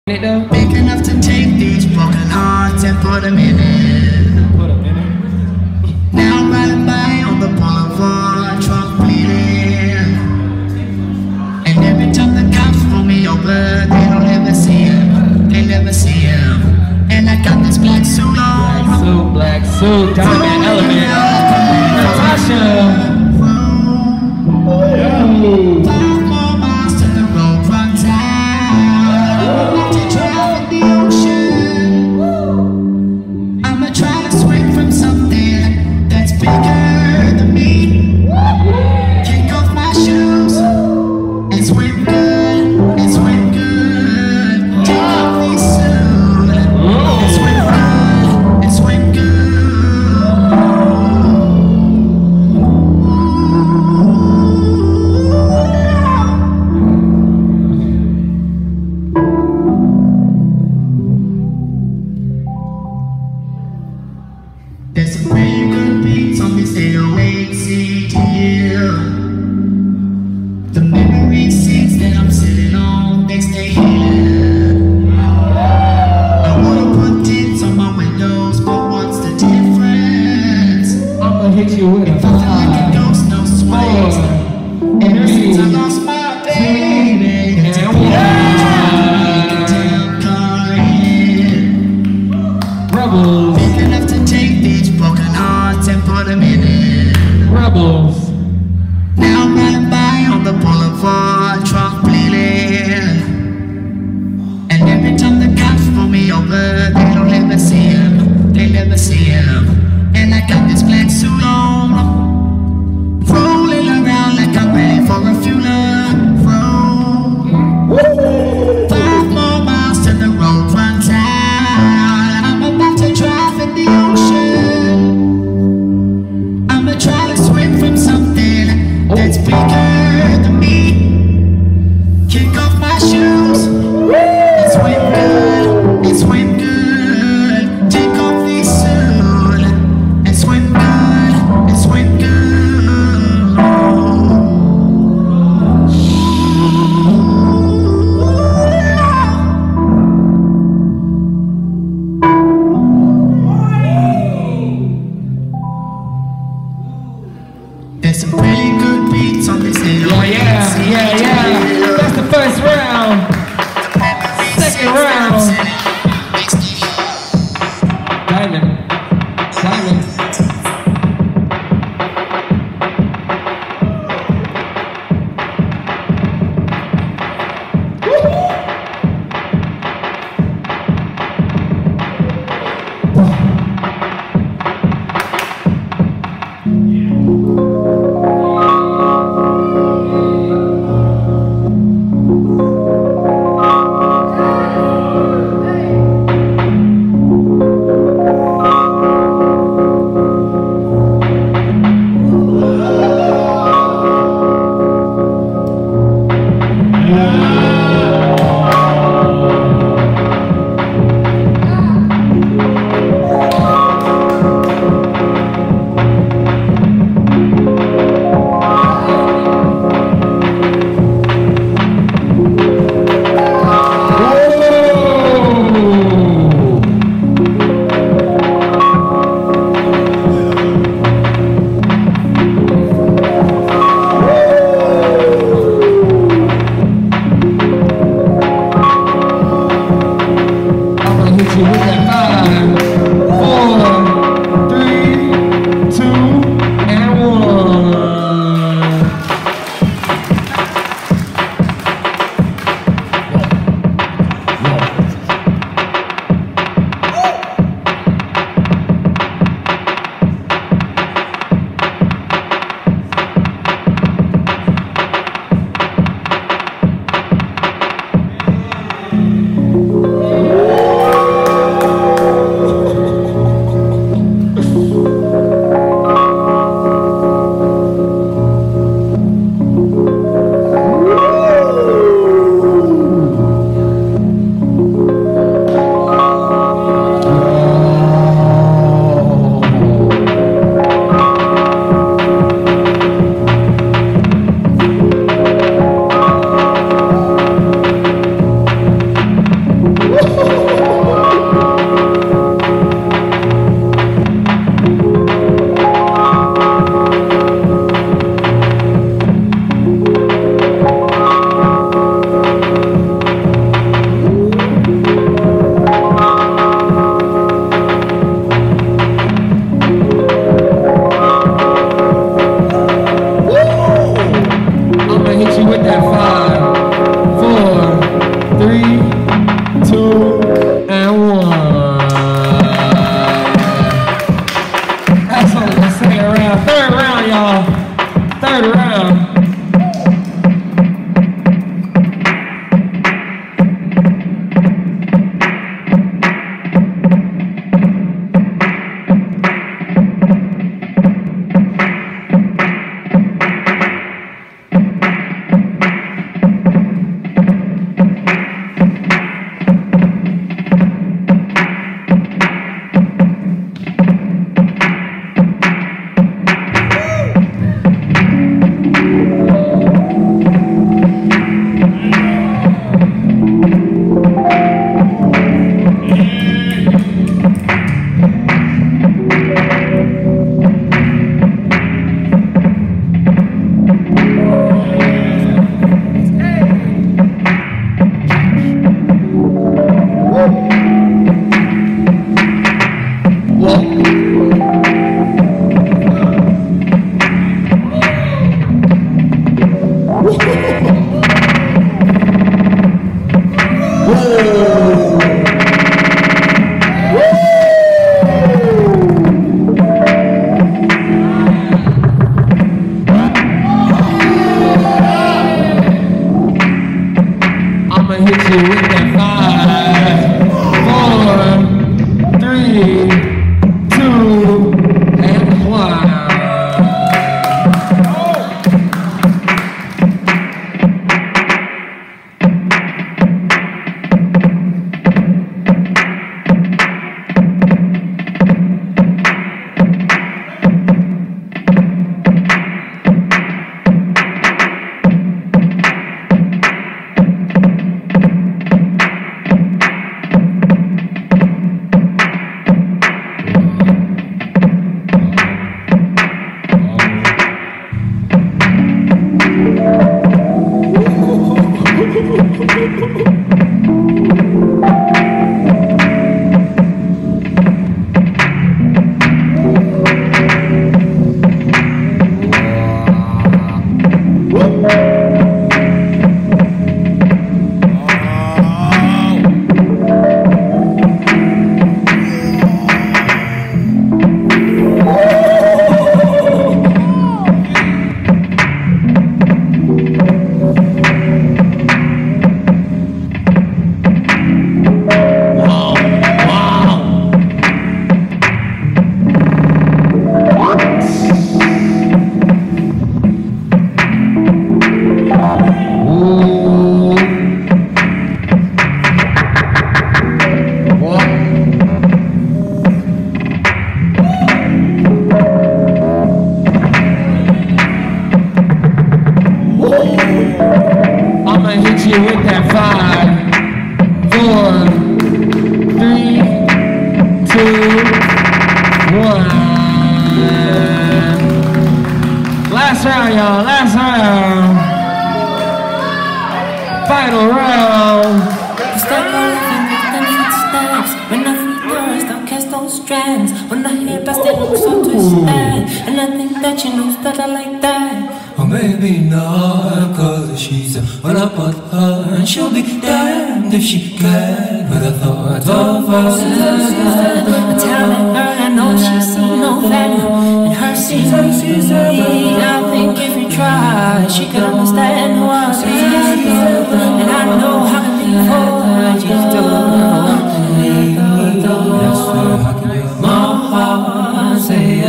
it though? Big enough to take these broken hearts and put them in it. Put them in it. Now I'm riding by on the boulevard, truck bleeding. And every time the cops pull me over, they don't ever see him. They never see him. And I got this black suit on. Black suit, Diamond Element. Natasha. Five more miles to the road runs out. To drown in the ocean. I'ma try to swing from something that's bigger than me. Kick off my shoes and swim good, and swim good. Take off these soon and swim good, and swim good. There's some pretty good beats on this 808 CDL. The memory seats that I'm sitting on, they stay here. I wanna put tints on my windows, but what's the difference? I'ma hit you with a If I feel like a ghost, no swings. Ever since I lost my baby, it's a damn car in. Rebels. Big enough to take these broken hearts and put them in it. Rebels. Now I'm riding by on the boulevard, truck bleeding. And every time the cops pull me over, they don't ever see him. They never see him. And I got this black suit on, rolling around like I'm ready for a funeral. 5 more miles to the road runs out. I'm about to drive in the ocean. I'ma try to swim from something that's bigger than me. Kick off my shoes and swim good, and swim good. Take off these soon and swim good, and swim good. There's some pretty good beats on this hill. Yeah. That's the first round. Second round. Diamond. twisted, and I think that you know that I like that. Or maybe not, cause she's when I put her, and she'll be damned if she can. But I thought of us. I'm telling her I know she see no value in her seeing me. I think if you try, she could understand who I be. And I know how to be for you do. That's why I can get my heart say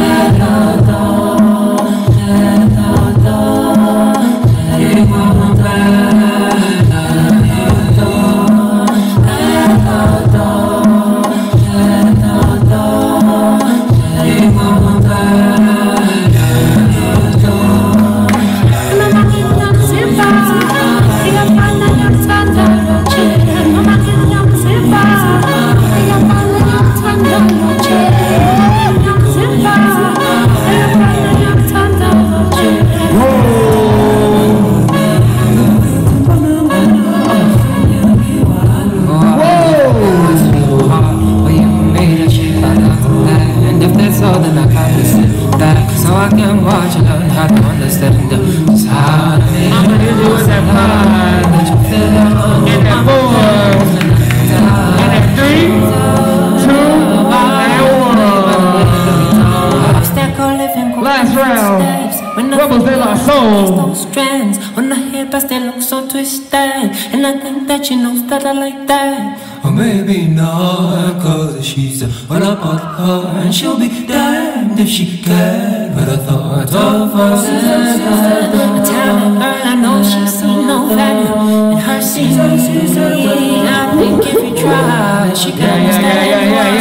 strands on the head, but they look so twisted, and I think that you know that I like that. Or maybe not, cause she's when I put her, and she'll be damned if she can. But I thought of us. I'm telling her I know she see no value in her seeing me. I think if you try, she can understand.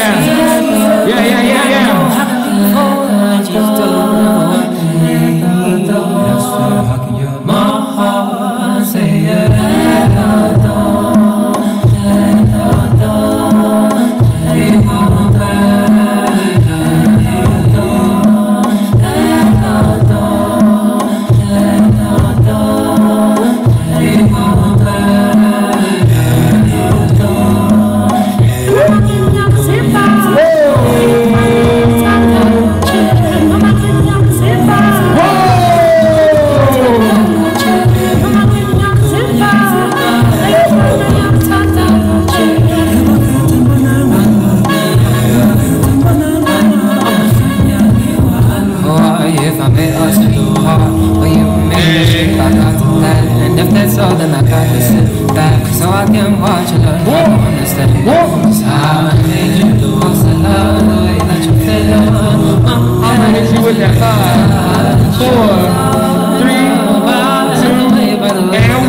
I know how to be for you do. That's why I can get my heart say then I got to sit back so I can watch you learn how to understand. Just how I made you do. I said love the way that you feel. I'm gonna hit you with that 5, 4, 3, 2, and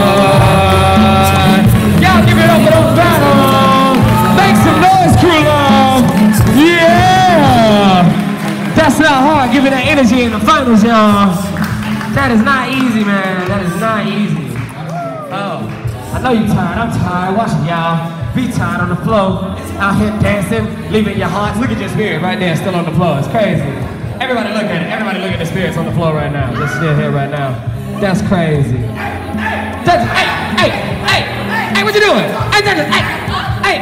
1. Y'all give it up for those battles. Make some noise, crew love. Yeah. That's not hard. Give it that energy in the finals, y'all. That is not easy, man. That is not easy. Oh, I know you're tired. I'm tired. Watching y'all be tired on the floor, out here dancing, leaving your hearts. Look at your spirit right there, still on the floor. It's crazy. Everybody look at it. Everybody look at the spirits on the floor right now. Just still here right now. That's crazy. Hey, what you doing? Hey.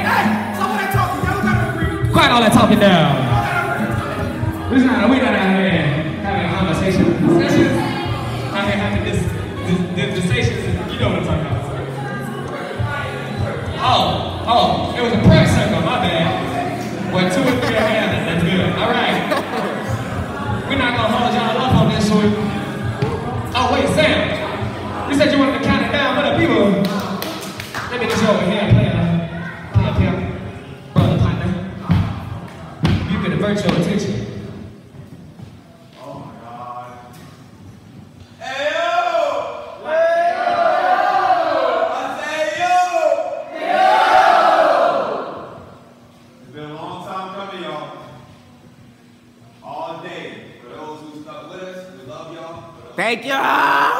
Quiet all that talking down. We not out here having a conversation. Out here having this you know what I'm talking about. Oh, it was a prayer circle, my bad. Well, 2 or 3 are having, that's good. All right. We're not gonna hold y'all up on this one. Oh, wait, Sam. You said you wanted to count it down for the people. Let me get you over here, player, brother, partner. You get a virtual attention. Thank you!